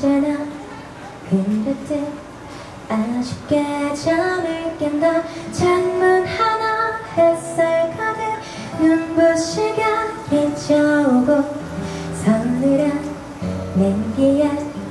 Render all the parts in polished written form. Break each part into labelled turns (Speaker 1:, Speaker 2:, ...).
Speaker 1: 언제나 그랬듯 아쉽게 잠을 깬다. 창문 하나 햇살 가득 눈부시게 비춰오고 서늘한 냉기에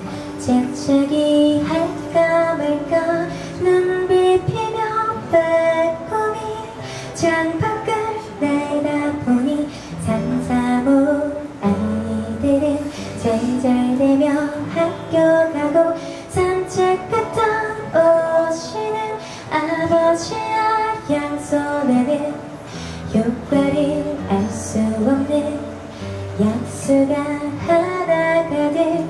Speaker 1: 재채기 할까 말까 눈 비비며 빼꼼히 창밖을 내다보니 삼삼오오 아이들은 제잘되며 학교 가고 산책 갔다 오시는 아버지와 양손에는 효과를 알 수 없는 약수가 하나 가득.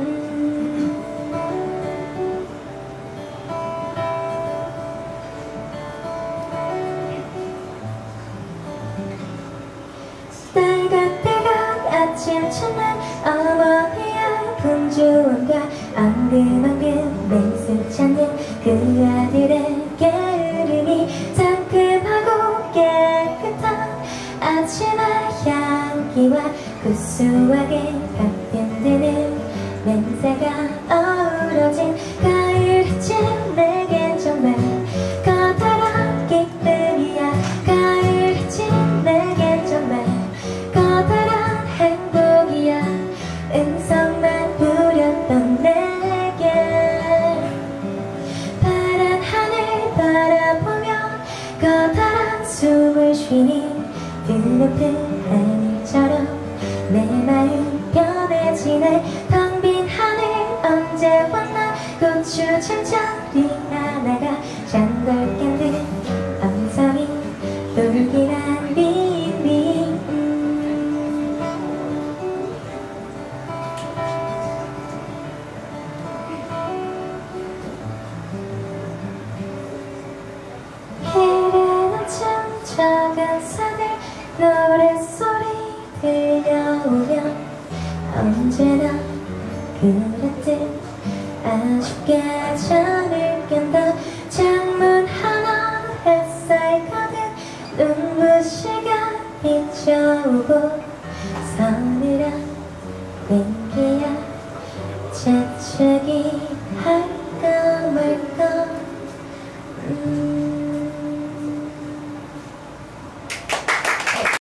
Speaker 1: 딸깍딸깍 아침 첫날 어머니의 분주함과 엉금엉금 맹수 찾는 그 아들의 게으름이 상큼하고 깨끗한 아침의 향기와 구수하게 가뿐드는 냄새가 어우러진 가을쯤 내겐 정말 커다란 기쁨이야. 가을쯤 내겐 정말 커다란 행복이야. 음성만 부렸던 내게 파란 하늘 바라보며 커다란 숨을 쉬니 드높은 하늘처럼 내 마음 편해지네. 텅 빈 하늘 언제 왔나 고추 잠자리 하나가 장돌 깬 듯 엉성이 돌기란 비밀. 흐른 아침 작은 산을 노랫소리 들려오면 언제나 그랬듯 아쉽게 잠을 깬다. 창문 하나 햇살 가득 눈부시게 비춰오고